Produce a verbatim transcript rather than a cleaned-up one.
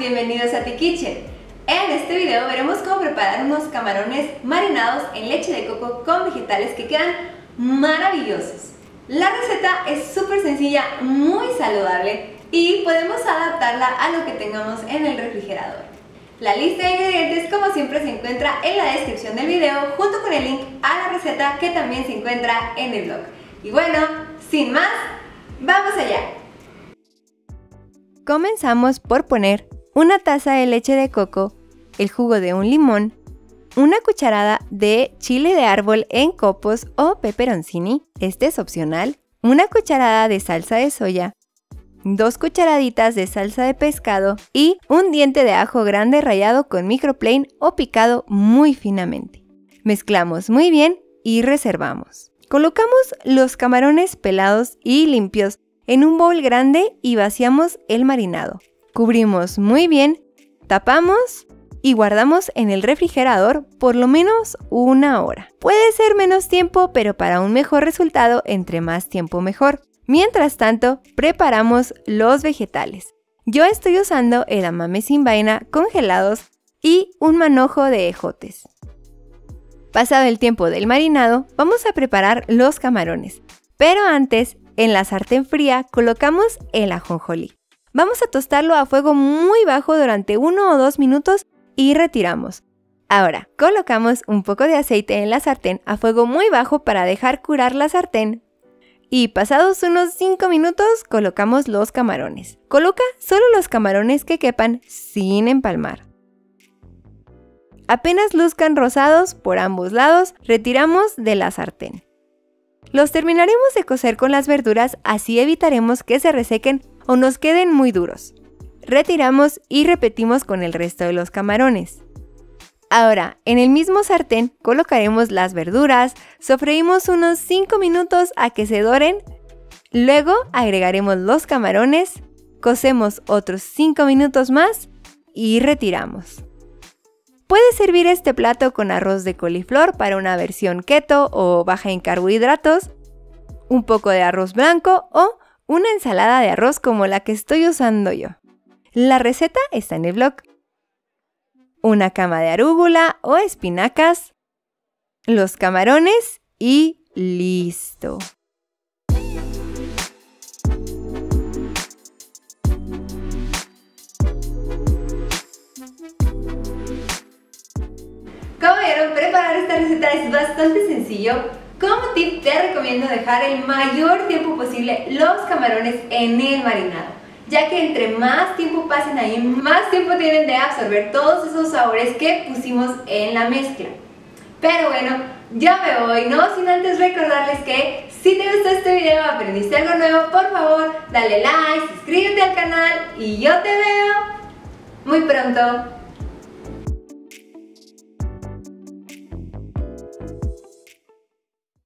bienvenidos a T-Kitchen. En este video veremos cómo preparar unos camarones marinados en leche de coco con vegetales que quedan maravillosos. La receta es súper sencilla, muy saludable y podemos adaptarla a lo que tengamos en el refrigerador. La lista de ingredientes, como siempre, se encuentra en la descripción del video junto con el link a la receta que también se encuentra en el blog. Y bueno, sin más, ¡vamos allá! Comenzamos por poner una taza de leche de coco, el jugo de un limón, una cucharada de chile de árbol en copos o pepperoncini, este es opcional, una cucharada de salsa de soya, dos cucharaditas de salsa de pescado y un diente de ajo grande rallado con microplane o picado muy finamente. Mezclamos muy bien y reservamos. Colocamos los camarones pelados y limpios en un bowl grande y vaciamos el marinado. Cubrimos muy bien, tapamos y guardamos en el refrigerador por lo menos una hora. Puede ser menos tiempo, pero para un mejor resultado, entre más tiempo mejor. Mientras tanto, preparamos los vegetales. Yo estoy usando edamame sin vaina congelados y un manojo de ejotes. Pasado el tiempo del marinado, vamos a preparar los camarones. Pero antes, en la sartén fría colocamos el ajonjolí. Vamos a tostarlo a fuego muy bajo durante uno o dos minutos y retiramos. Ahora, colocamos un poco de aceite en la sartén a fuego muy bajo para dejar curar la sartén. Y pasados unos cinco minutos colocamos los camarones. Coloca solo los camarones que quepan sin empalmar. Apenas luzcan rosados por ambos lados, retiramos de la sartén. Los terminaremos de cocer con las verduras, así evitaremos que se resequen o nos queden muy duros. Retiramos y repetimos con el resto de los camarones. Ahora, en el mismo sartén colocaremos las verduras, sofreímos unos cinco minutos a que se doren, luego agregaremos los camarones, cocemos otros cinco minutos más y retiramos. Puedes servir este plato con arroz de coliflor para una versión keto o baja en carbohidratos, un poco de arroz blanco o una ensalada de arroz como la que estoy usando yo. La receta está en el blog. Una cama de arúgula o espinacas, los camarones y listo. Como vieron, preparar esta receta es bastante sencillo. Como tip te recomiendo dejar el mayor tiempo posible los camarones en el marinado, ya que entre más tiempo pasen ahí, más tiempo tienen de absorber todos esos sabores que pusimos en la mezcla. Pero bueno, ya me voy, no sin antes recordarles que si te gustó este video, aprendiste algo nuevo, por favor dale like, suscríbete al canal y yo te veo muy pronto.